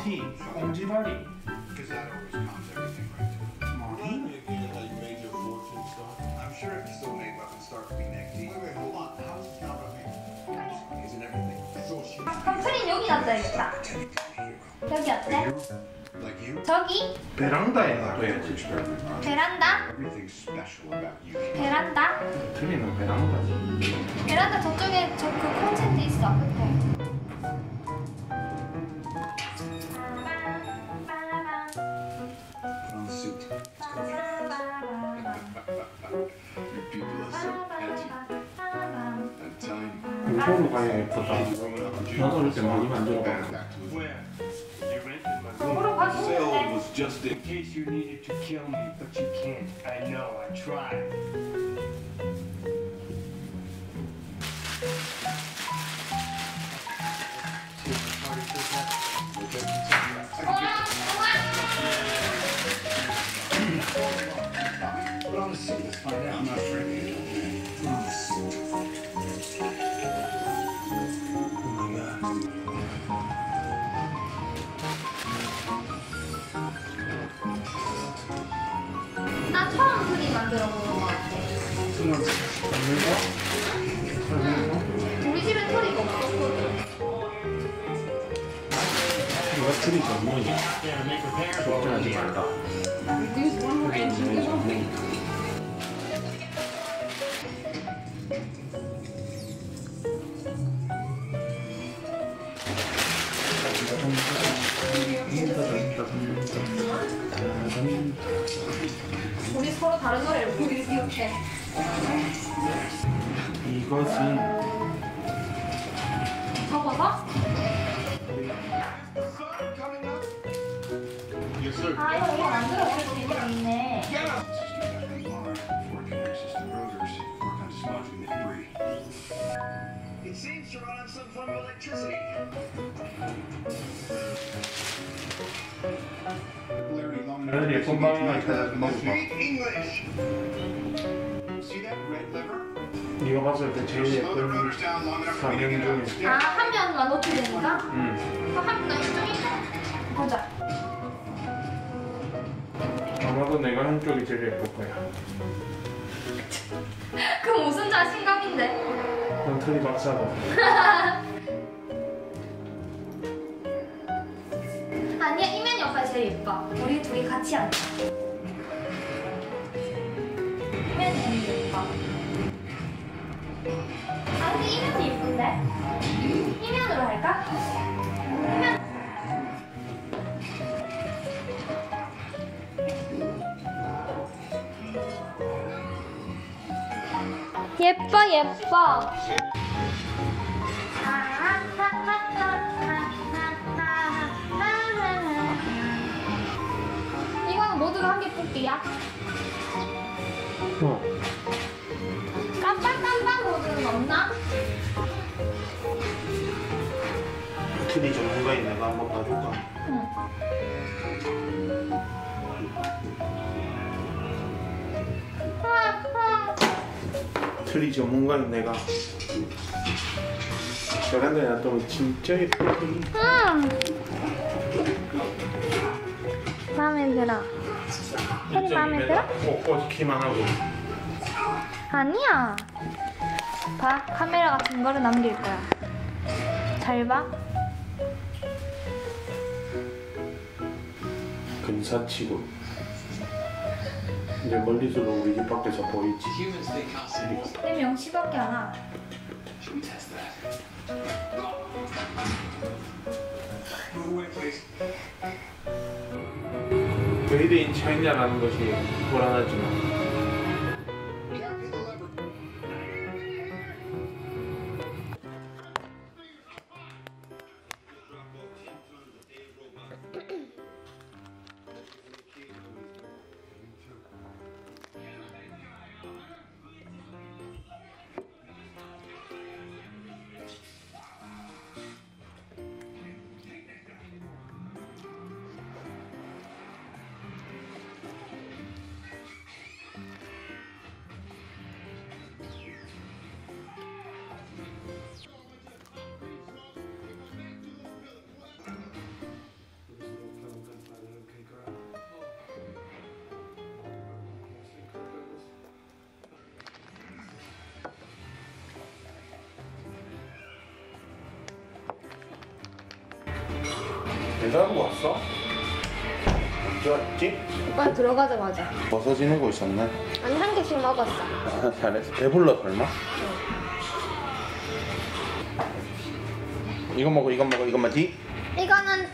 티, 꽁지발이. Because that always calms everything right. 뭐니? I'm sure if he still made weapons start to be neck deep. Wait, hold on. How does it count on me? Isn't everything? 그럼 트린 여기 놔둬야겠다. 여기 어때? Like you? 저기? 베란다에 놔둬야지. 베란다? Everything's special about you. 베란다? 트리는 베란다지. 베란다 저쪽에 저 그 콘센트 있어. 끝에. Put on the suit. Let's go. Your people are so petty and tiny. 공포로 가야 예쁘다. 나도 어릴 때 많이 만들어봐. Where? You rented my 거꾸로 room. 가기 Cell 힘든데. was just In case you needed to kill me, but you can't. I know, I tried. Put on the suit. Let's find out. I'm not afraid of you. Put on the suit. Oh my God. 나 처음 트린 만들어 보는 것 같아. 우리 집엔 트리가 없었거든. 이거 트리 전문이야. 걱정하지 말라. 우리 서로 다른 노래를 부르게. 이것은 접어서? Yes, sir. 아, 이거 우리가 만들어볼 수 있는 게 있네. Before it can access the rotors, work on dislodging the debris. It seems to run on some form of electricity. Larry, long 그래도 예쁜 방을 찾아서 먹어봐. Speak English. See that red lever? 네가 봤을 때 제일 Slow the 예쁜 rotors down long enough for me to 사명 get out. 중에. 아, 한 면만 노출되니까 그럼 한 면 이쪽이? 보자. 아마도 내가 한쪽이 제일 예쁠 거야. 그 무슨 자신감인데? 넌 트리 박사고. 아니야, 이면 옆에 제일 예뻐. 우리 둘이 같이 앉자. 이면이 제일 예뻐. 아, 근데 이면이 예쁜데? 이면으로 할까? 이면. 예뻐, 예뻐. 이거는 모두가 한 개 뽑기야. 깜빡깜빡 모드는 없나? 트리 전문가인 내가 한번 봐줄까? 응. 트리 전문가인 내가 베란다에 놔두면 진짜 예쁘지. 마음에 들어. 트리 마음에 들어? 꽂기만 하고. 아니야. 봐, 카메라가 증거를 남길 거야. 잘 봐. 근사치고. 이제 멀리서도 우리 집 밖에서 보이지. 내 명시밖에 안 와. Move away, please. 메이드 인 차이나라는 것이 불안하지만 Can't hit the lever. 언제 하고 왔어? 언제 왔지? 오빠 들어가자마자. 벗어 지내고 있었네. 아니, 한 개씩 먹었어. 아, 잘했어. 배불러 설마? 이거 먹어, 이거 먹어, 이거 뭐지? 이거는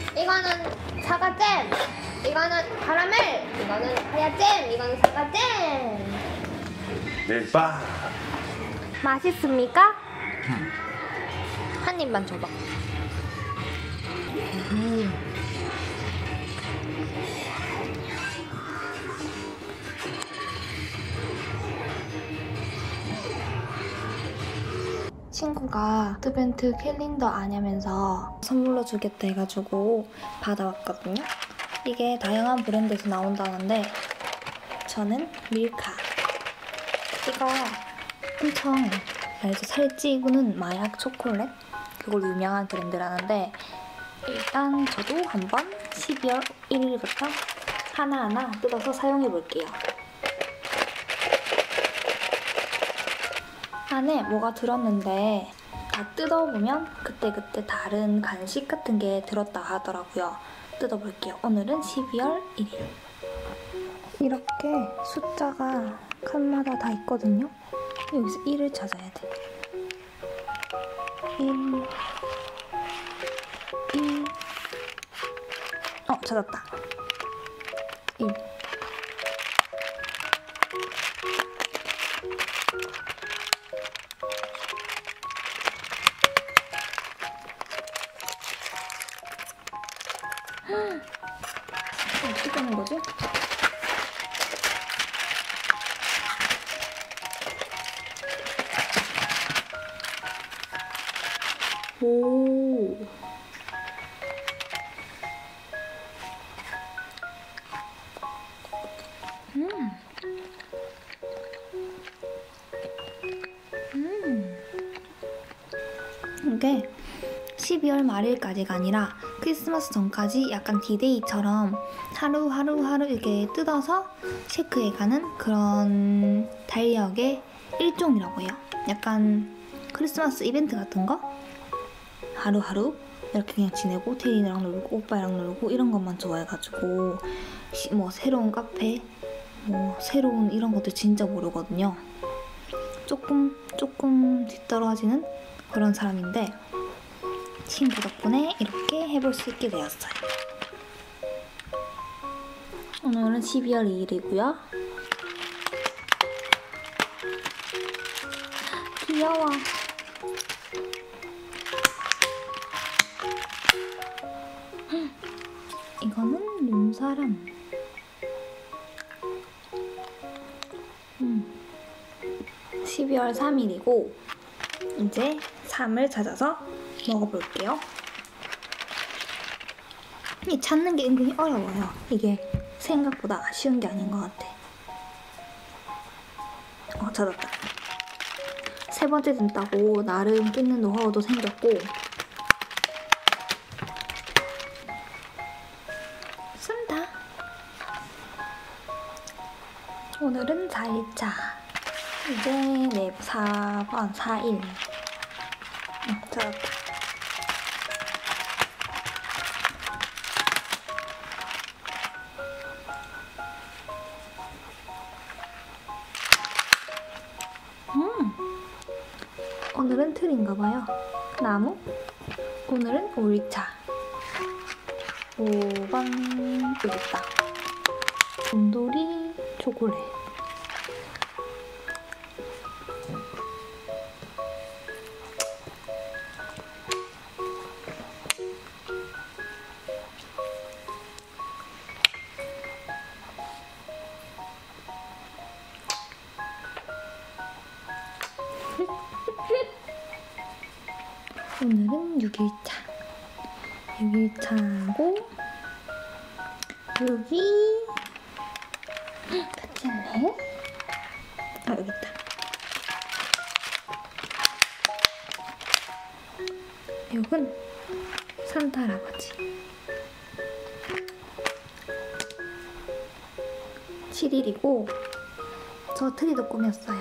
사과잼. 이거는 카라멜. 이거는 하야잼. 이거는 사과잼. 멜바. 맛있습니까? 한 입만 줘봐. 친구가 어드벤트 캘린더 아냐면서 선물로 주겠다 해가지고 받아왔거든요. 이게 다양한 브랜드에서 나온다는데 저는 밀카. 이거 엄청 알죠? 살찌우는 마약 초콜릿? 그걸로 유명한 브랜드라는데 일단 저도 한번 12월 1일부터 하나하나 뜯어서 사용해볼게요. 안에 뭐가 들었는데 다 뜯어보면 그때그때 다른 간식 같은 게 들었다 하더라고요. 뜯어볼게요. 오늘은 12월 1일. 이렇게 숫자가 칸마다 다 있거든요. 여기서 1을 찾아야 돼. 1 찾았다. 1 어떻게 하는 거지? 오. 이게 12월 말일까지가 아니라 크리스마스 전까지 약간 디데이처럼 하루하루 이렇게 뜯어서 체크해가는 그런 달력의 일종이라고 해요. 약간 크리스마스 이벤트 같은 거? 하루하루 이렇게 그냥 지내고 테리랑 놀고 오빠랑 놀고 이런 것만 좋아해가지고 뭐 새로운 카페 뭐 새로운 이런 것들 진짜 모르거든요. 조금 뒤떨어지는 그런 사람인데 친구 덕분에 이렇게 해볼 수 있게 되었어요. 오늘은 12월 2일이고요. 귀여워. 이거는 눈사람. 12월 3일이고 이제 3을 찾아서 먹어볼게요. 이 찾는 게 은근히 어려워요. 이게 생각보다 쉬운 게 아닌 것 같아. 찾았다. 세 번째 든다고 나름 끼는 노하우도 생겼고 쓴다. 오늘은 4일차. 이제 4번 4일. 찾았다. 오늘은 틀인가봐요. 나무. 오늘은 5일차. 5번 여기 있다. 곰돌이 초콜릿. 오늘은 6일차. 6일차고 여기 같이 할래? 여기 있다. 이건 산타 할아버지. 7일이고 저 트리도 꾸몄어요.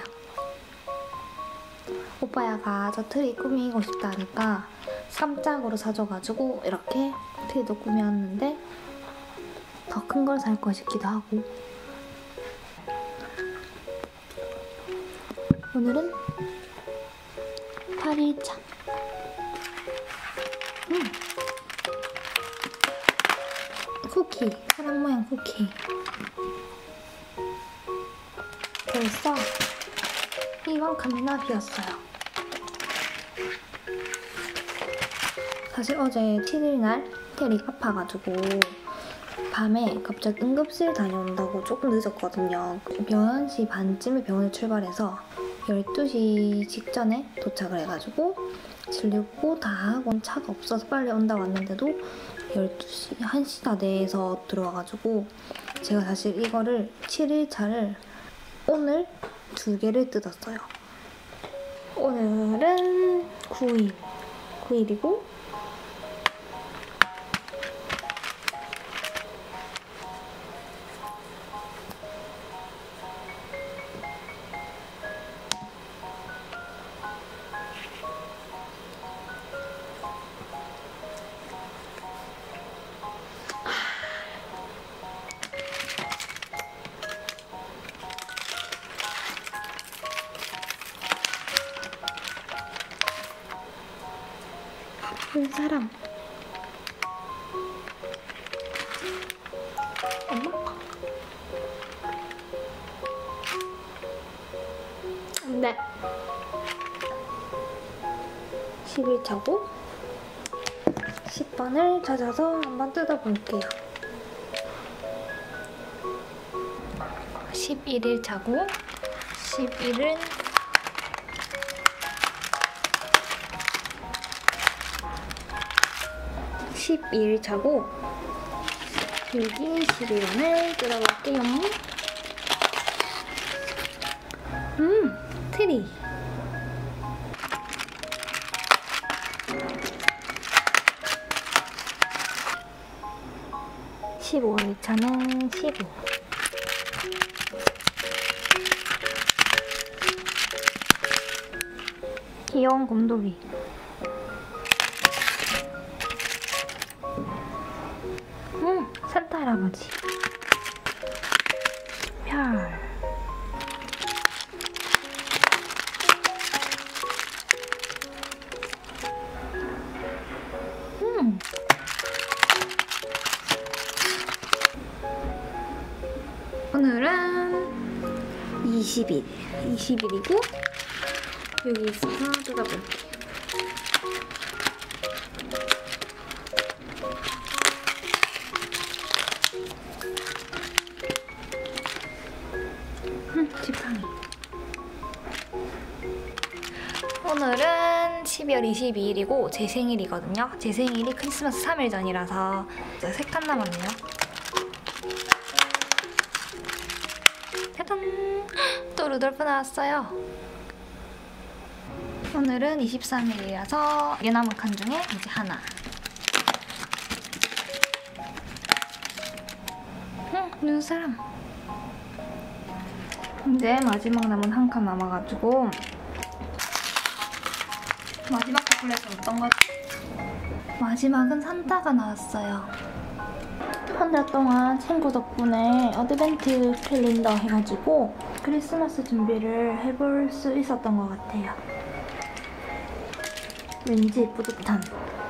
오빠야가 저 트리 꾸미고 싶다 하니까 깜짝으로 사줘가지고 이렇게 트리도 꾸며왔는데 더 큰 걸 살 거 싶기도 하고. 오늘은 8일차. 쿠키, 사람 모양 쿠키. 벌써 이만큼이나 비었어요. 사실 어제 7일날 테리가 아파가지고 밤에 갑자기 응급실 다녀온다고 조금 늦었거든요. 11시 반쯤에 병원에 출발해서 12시 직전에 도착을 해가지고 진료고 다 하고 차가 없어서 빨리 온다고 왔는데도 12시, 1시 다 돼서 들어와가지고 제가 사실 이거를 7일차를 오늘 2개를 뜯었어요. 오늘은 9일이고 그 사람 엄마? 네 11차고 10번을 찾아서 한번 뜯어볼게요. 11일차고 11은 12일차고 여기 11원을 뜯어볼게요. 트리. (15) 2차는 15. 귀여운 곰돌이. 산타 할아버지. 별. 오늘은 20일이고 여기 있어서 뜯어볼게요. 지팡이. 오늘은 12월 22일이고 제 생일이거든요. 제 생일이 크리스마스 3일 전이라서 3칸 남았네요. 짜잔! 또 루돌프 나왔어요. 오늘은 23일이라서 4남은 칸 중에 이제 하나. 눈사람. 이제 마지막 남은 한 칸 남아가지고 마지막 초콜릿은 어떤 거지? 마지막은 산타가 나왔어요. 한 달 동안 친구 덕분에 어드벤트 캘린더 해가지고 크리스마스 준비를 해볼 수 있었던 것 같아요. 왠지 뿌듯한.